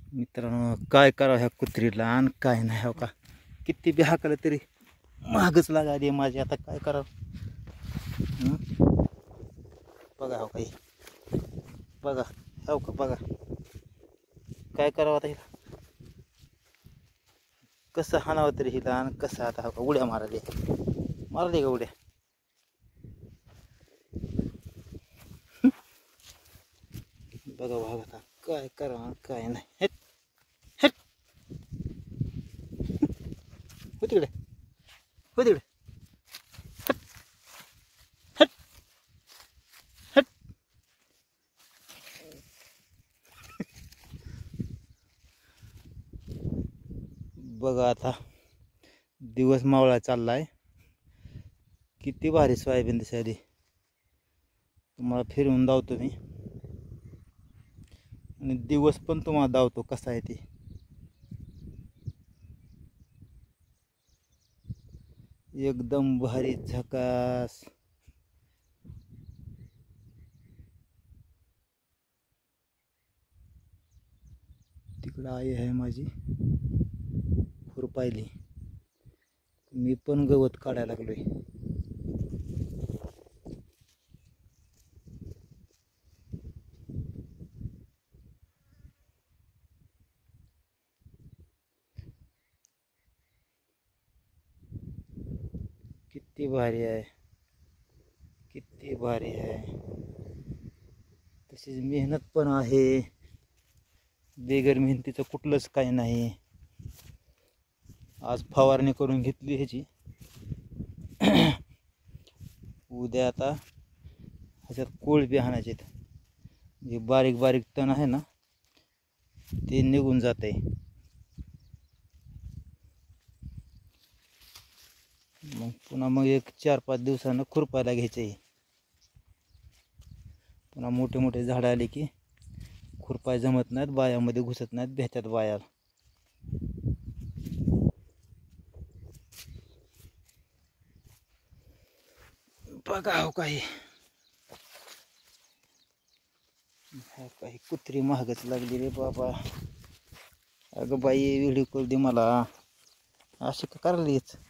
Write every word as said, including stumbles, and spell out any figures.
मित्रांनो, काय करावं ह्या कुत्रीला आणि काय नाही. हो का, किती बी हाकलं तरी महागच लागायली माझी. आता काय करावं. हं? बघा हो काही, बघा हो का, बघा काय करावं आता हिला. कसं हाणावं तरी हिला आणि कसं आता. हो का, उड्या मारले मारले का उड्या. बघा बघा आता काय करावं काय नाही. हेट हेट हो तिकडे, हो तिकडे, हट हट हट. बघा आता दिवस मावळा चाललाय. किती भारी सोयाबीन दिसायली. तुम्हाला फिरवून दावतो मी आणि दिवस पण तुम्हाला दावतो कसा आहे ते. एकदम भारी झकास. तिकडं आई आहे माझी खुरपायली. मी पण गवत काढायला लागलोय. किती भारी आहे, किती भारी आहे. तशीच मेहनत पण आहे. बेगर मेहनतीचं कुठलंच काही नाही. आज फवारणी करून घेतली ह्याची. उद्या आता ह्याच्यात कोळबी आणायचे. जे बारीक बारीक तण आहे ना ते निघून जाते. मग पुन्हा मग एक चार पाच दिवसानं खुरपायला घ्यायचे. पुन्हा मोठे मोठे झाडं आले की खुरपाय जमत नाहीत, बायामध्ये घुसत नाहीत, भेटतात बाया. बघा हो काही, काही कुत्री महागच लागली रे बाबा. अगं बाई, व्हिडिओ कॉल दे मला. अशी का करायलीच.